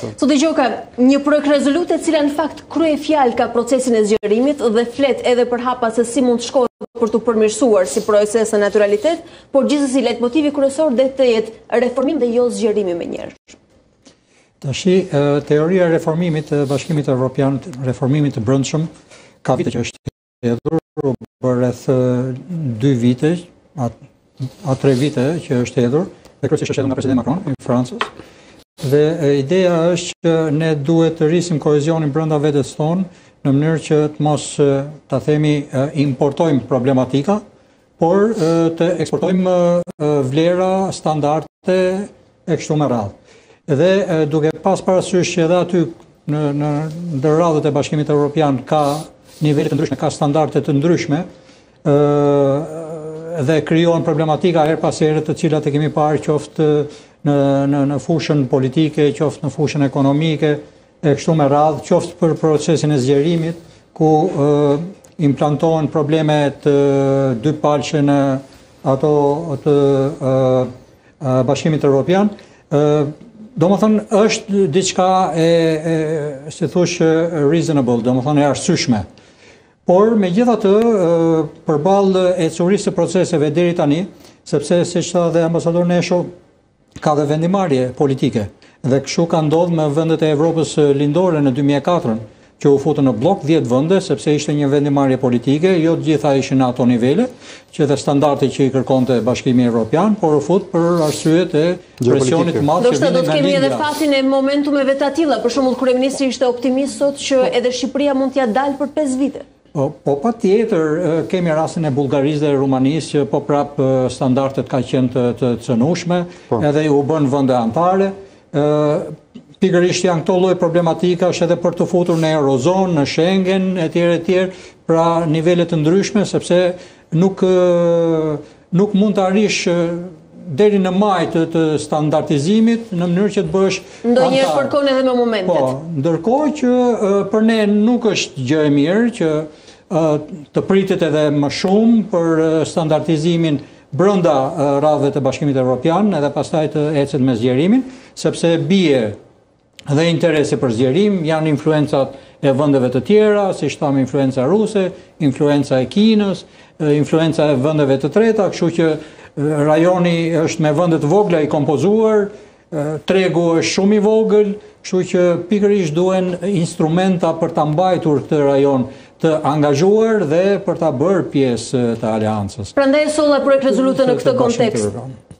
Zoti Gjoka, një projekt rezolute e cila në fakt krye fjalë ka procesin e zgjerimit dhe flet edhe për hapa se si mund të shkojë për të përmirësuar si proces në naturalitet, por gjithsesi leitmotivi kryesor dhe të jetë reformim dhe jo zgjerimi me njerëz. Tashi, teoria e reformimit të Bashkimit Evropian, reformimit të brendshëm, ka vite që është hedhur, për rreth 2 vite, a 3 vite që është hedhur, dhe kryesisht është hedhur nga presidenti Macron i Francës. Dhe ideja është që ne duhet të rrisim kohezionin brenda vetes tonë në mënyrë që të mos ta themi importojmë problematika, por të eksportojmë vlera, standarde e kështu me radhë. Dhe duke pas parasysh që edhe aty në radhët e Bashkimit Evropian ka nivele të ndryshme, ka standarde të ndryshme dhe krijohen problematika her pas here të cilat e kemi parë qoftë në fushën politike, qoftë në fushën ekonomike, e kështu me radhë, qoftë për procesin e zgjerimit, ku implantohen probleme të dy palëshe në ato të Bashkimit Evropian. Do më thënë, është diçka si thush, reasonable, do më thënë e arsyeshme. Por, me gjitha të, përballë ecurisë të proceseve deri tani, sepse, si që tha dhe ambasador Nesho, ka dhe vendimarrje politike. Dhe kështu ka ndodhur me vendet e Evropës lindore në 2004, që u futën në blok 10 vende, sepse ishte një vendimarrje politike, jo të gjitha ishin në ato nivele, që dhe standarde që i kërkonte Bashkimi Evropian, por u fut për arsyet e presionit të madh që vinin nga do të kemi lindja. edhe fatin e momentumeve të tilla, për shembull kryeministri ishte optimist sot që edhe Shqipëria mund t'ja dalë për 5 vite. Po patjetër kemi rastin e Bullgarisë dhe Rumanisë që po prap standardet ka qenë të cënueshme, edhe u bën vende anëtare. Pikërisht janë këto lloj problematikash edhe për të futur në Eurozonë, në Schengen, etj, pra nivele të ndryshme, sepse nuk mund të arrish deri në maj të standardizimit në mënyrë që të bësh antar. Ndonjëherë kërkon edhe me momentet. Po, ndërkohë që për ne nuk është gjë e mirë që të pritet edhe më shumë për standardizimin brenda radhëve të Bashkimit Evropian, edhe pastaj të ecet me zgjerimin, sepse bie dhe interesi për zgjerim, janë influencat e vendeve të tjera, si thamë influenca ruse, influenca e Kinës, influenca e vendeve të treta, kështu që rajoni është me vende të vogla i kompozuar, tregu është shumë i vogël, kështu që pikërisht duhen instrumenta për ta mbajtur këtë rajon të angazhuar dhe për ta bërë pjesë të aleancës. Prandaj solla projekt rezolute në këtë kontekst.